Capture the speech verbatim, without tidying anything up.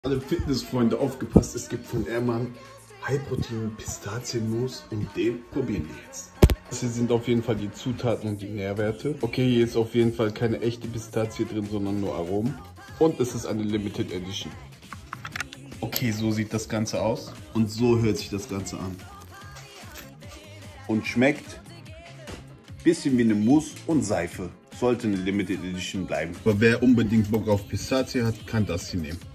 Alle Fitnessfreunde aufgepasst, es gibt von Ehrmann High-Protein Pistazienmus und den probieren wir jetzt. Das hier sind auf jeden Fall die Zutaten und die Nährwerte. Okay, hier ist auf jeden Fall keine echte Pistazie drin, sondern nur Aromen. Und es ist eine Limited Edition. Okay, so sieht das Ganze aus. Und so hört sich das Ganze an. Und schmeckt bisschen wie eine Mousse und Seife. Sollte eine Limited Edition bleiben. Aber wer unbedingt Bock auf Pistazie hat, kann das hier nehmen.